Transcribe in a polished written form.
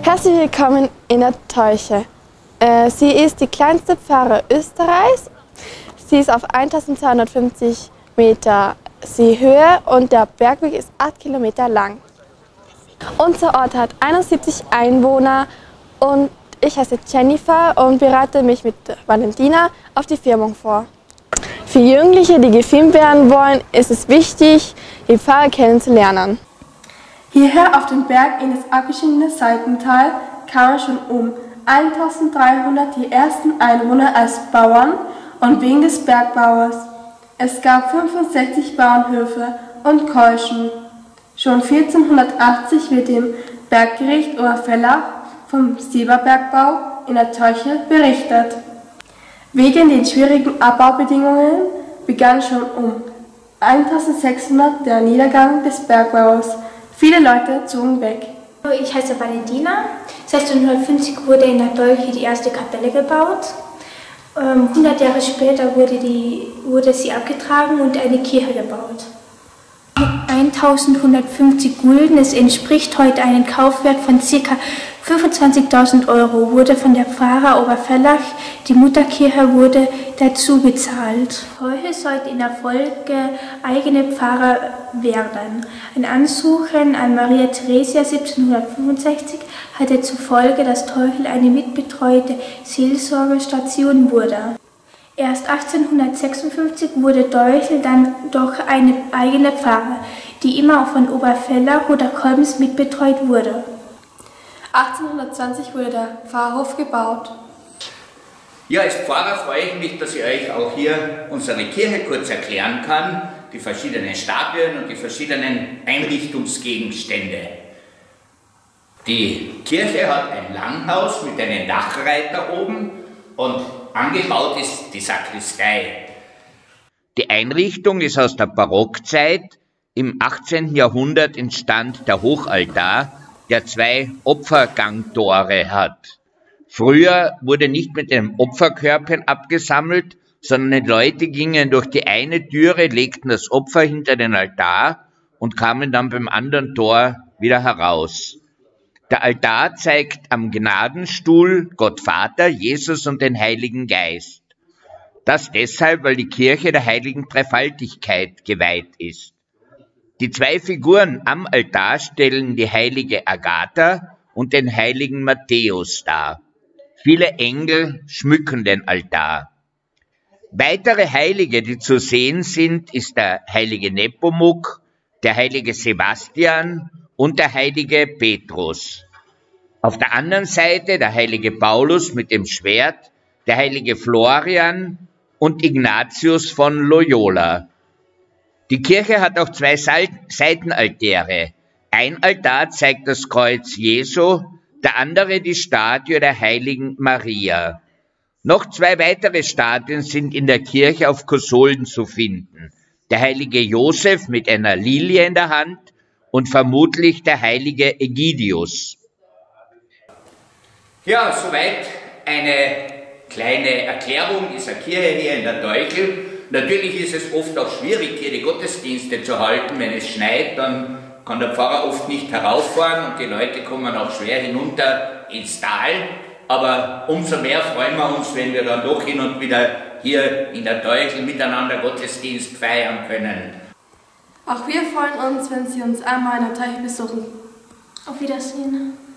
Herzlich willkommen in der Teuche. Sie ist die kleinste Pfarre Österreichs. Sie ist auf 1250 Meter Seehöhe und der Bergweg ist 8 Kilometer lang. Unser Ort hat 71 Einwohner und ich heiße Jennifer und bereite mich mit Valentina auf die Firmung vor. Für Jugendliche, die gefilmt werden wollen, ist es wichtig, die Pfarre kennenzulernen. Hierher auf den Berg in das abgeschiedene Seitental kamen schon um 1300 die ersten Einwohner als Bauern und wegen des Bergbauers. Es gab 65 Bauernhöfe und Keuschen. Schon 1480 wird dem Berggericht Oberfellach vom Silberbergbau in der Teuche berichtet. Wegen den schwierigen Abbaubedingungen begann schon um 1600 der Niedergang des Bergbaus. Viele Leute zogen weg. Ich heiße Valentina. 1650 wurde in der Teuche die erste Kapelle gebaut. 100 Jahre später wurde sie abgetragen und eine Kirche gebaut. 1150 Gulden, es entspricht heute einem Kaufwert von ca. 25.000 Euro, wurde von der Pfarrer Oberfellach, die Mutterkirche wurde dazu bezahlt. Heute sollte in der Folge eigene Pfarrer werden. Ein Ansuchen an Maria Theresia 1765 hatte zur Folge, dass Teuchel eine mitbetreute Seelsorgestation wurde. Erst 1856 wurde Teuchel dann doch eine eigene Pfarre, die immer von Oberfellach oder Kolms mitbetreut wurde. 1820 wurde der Pfarrhof gebaut. Ja, als Pfarrer freue ich mich, dass ich euch auch hier unsere Kirche kurz erklären kann, die verschiedenen Stadien und die verschiedenen Einrichtungsgegenstände. Die Kirche hat ein Langhaus mit einem Dachreiter oben und angebaut ist die Sakristei. Die Einrichtung ist aus der Barockzeit. Im 18. Jahrhundert entstand der Hochaltar, der 2 Opfergangtore hat. Früher wurde nicht mit den Opferkörpern abgesammelt, sondern die Leute gingen durch die eine Türe, legten das Opfer hinter den Altar und kamen dann beim anderen Tor wieder heraus. Der Altar zeigt am Gnadenstuhl Gott Vater, Jesus und den Heiligen Geist. Das deshalb, weil die Kirche der heiligen Dreifaltigkeit geweiht ist. Die 2 Figuren am Altar stellen die heilige Agatha und den heiligen Matthäus dar. Viele Engel schmücken den Altar. Weitere Heilige, die zu sehen sind, ist der heilige Nepomuk, der heilige Sebastian und der heilige Petrus. Auf der anderen Seite der heilige Paulus mit dem Schwert, der heilige Florian und Ignatius von Loyola. Die Kirche hat auch 2 Seitenaltäre. Ein Altar zeigt das Kreuz Jesu, der andere die Statue der heiligen Maria. Noch 2 weitere Statuen sind in der Kirche auf Kosolden zu finden. Der heilige Josef mit einer Lilie in der Hand und vermutlich der heilige Ägidius. Ja, soweit eine kleine Erklärung dieser Kirche hier in der Teuchel. Natürlich ist es oft auch schwierig, hier die Gottesdienste zu halten. Wenn es schneit, dann kann der Pfarrer oft nicht herauffahren und die Leute kommen auch schwer hinunter ins Tal. Aber umso mehr freuen wir uns, wenn wir dann doch hin und wieder hier in der Teuchel miteinander Gottesdienst feiern können. Auch wir freuen uns, wenn Sie uns einmal in der Teuchel besuchen. Auf Wiedersehen.